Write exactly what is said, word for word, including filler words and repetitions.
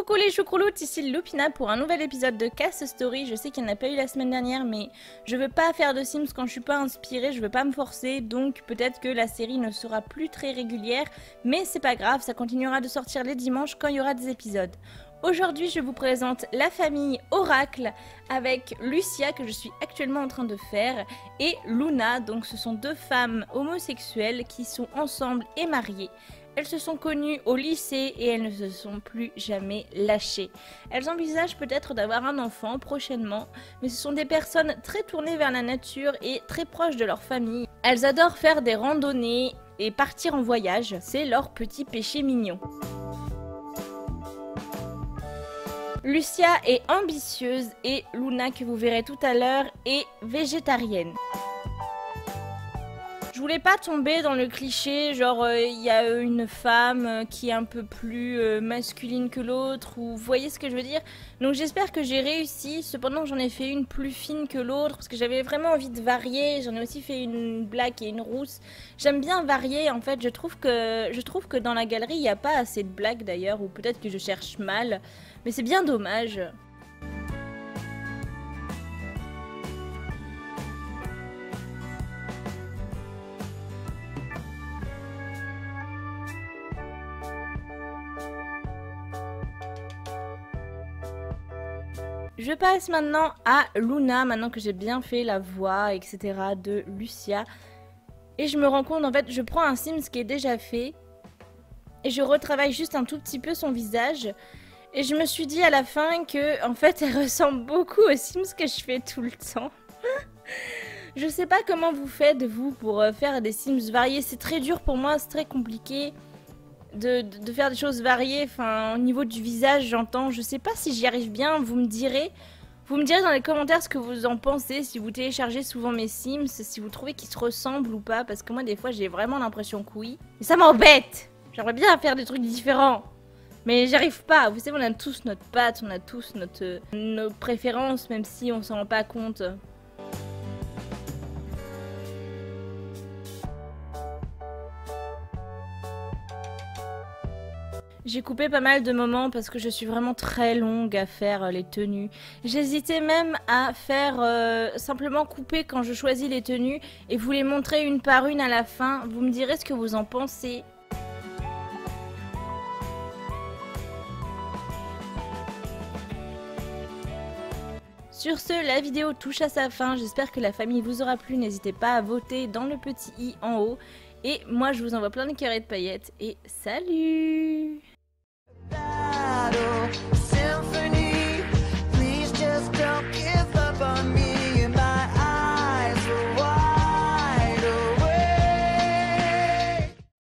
Coucou les choucrouloutes, ici Lupina pour un nouvel épisode de Cast Story. Je sais qu'il n'y en a pas eu la semaine dernière, mais je veux pas faire de Sims quand je suis pas inspirée, je veux pas me forcer, donc peut-être que la série ne sera plus très régulière, mais c'est pas grave, ça continuera de sortir les dimanches quand il y aura des épisodes. Aujourd'hui, je vous présente la famille Oracle avec Lucia que je suis actuellement en train de faire et Luna, donc ce sont deux femmes homosexuelles qui sont ensemble et mariées. Elles se sont connues au lycée et elles ne se sont plus jamais lâchées. Elles envisagent peut-être d'avoir un enfant prochainement, mais ce sont des personnes très tournées vers la nature et très proches de leur famille. Elles adorent faire des randonnées et partir en voyage, c'est leur petit péché mignon. Lucia est ambitieuse et Luna, que vous verrez tout à l'heure, est végétarienne. Je voulais pas tomber dans le cliché, genre il euh, y a une femme euh, qui est un peu plus euh, masculine que l'autre, ou vous voyez ce que je veux dire. Donc j'espère que j'ai réussi, cependant j'en ai fait une plus fine que l'autre, parce que j'avais vraiment envie de varier, j'en ai aussi fait une black et une rousse. J'aime bien varier en fait, je trouve que, je trouve que dans la galerie il n'y a pas assez de black d'ailleurs, ou peut-être que je cherche mal, mais c'est bien dommage. Je passe maintenant à Luna, maintenant que j'ai bien fait la voix, et cetera de Lucia. Et je me rends compte, en fait, je prends un Sims qui est déjà fait. Et je retravaille juste un tout petit peu son visage. Et je me suis dit à la fin que, en fait, elle ressemble beaucoup aux Sims que je fais tout le temps. Je sais pas comment vous faites, vous, pour faire des Sims variés. C'est très dur pour moi, c'est très compliqué. De, de, de faire des choses variées, enfin au niveau du visage j'entends, je sais pas si j'y arrive bien, vous me direz, vous me direz dans les commentaires ce que vous en pensez, si vous téléchargez souvent mes Sims, si vous trouvez qu'ils se ressemblent ou pas, parce que moi des fois j'ai vraiment l'impression que oui, et ça m'embête, j'aimerais bien faire des trucs différents, mais j'arrive pas, vous savez on a tous notre patte, on a tous notre, nos préférences, même si on s'en rend pas compte. J'ai coupé pas mal de moments parce que je suis vraiment très longue à faire les tenues. J'hésitais même à faire euh, simplement couper quand je choisis les tenues et vous les montrer une par une à la fin. Vous me direz ce que vous en pensez. Sur ce, la vidéo touche à sa fin. J'espère que la famille vous aura plu. N'hésitez pas à voter dans le petit i en haut. Et moi, je vous envoie plein de cœurs et de paillettes. Et salut!